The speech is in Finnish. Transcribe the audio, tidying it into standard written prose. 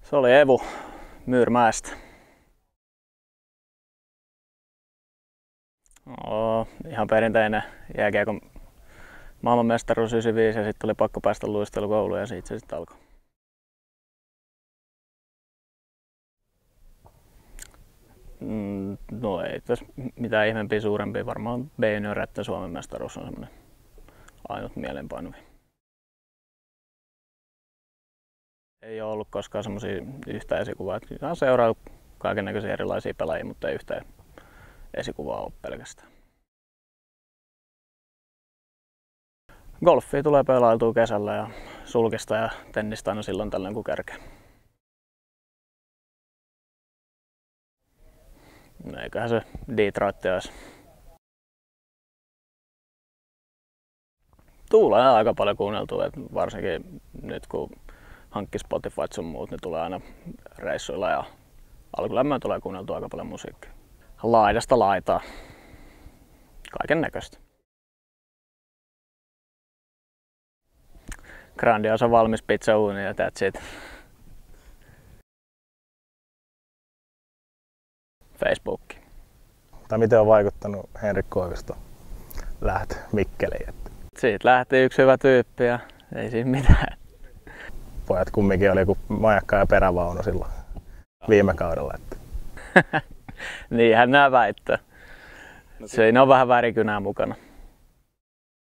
Se oli Evu Myyrmäestä. Ihan perinteinen jääkiekon maailmanmestaruus 95 ja sitten tuli pakko päästä luistelukouluun ja siitä se sitten alkoi. No ei tässä mitään ihmeempiä suurempia, varmaan B-junior että Suomen mestaruus on semmoinen ainut mieleenpainuvi. Ei ole ollut koskaan semmoisia yhtä esikuvaa. Olen seuraillut kaikennäköisiä erilaisia pelaajia, mutta ei yhtään esikuvaa ole pelkästään. Golfia tulee pelailtua kesällä ja sulkista ja tennistä aina silloin tällöin kun kerkee. Eiköhän se Detroit olisi. Tulee aika paljon kuunneltua, varsinkin nyt kun hankki Spotify sun muut, niin tulee aina reissuilla ja alkulämmöön tulee kuunneltua aika paljon musiikkia. Laidasta laitaa. Kaiken näköistä. Grandiosa valmis pizzauuni ja that's it. Facebook. Tai miten on vaikuttanut Henrik Koivisto lähtö Mikkeliin? Siitä lähti yksi hyvä tyyppi ja ei siinä mitään. Pojat kumminkin oli joku majakka ja perävaunu silloin viime kaudella. Niinhän nämä väittää. Siinä on vähän värikynää mukana.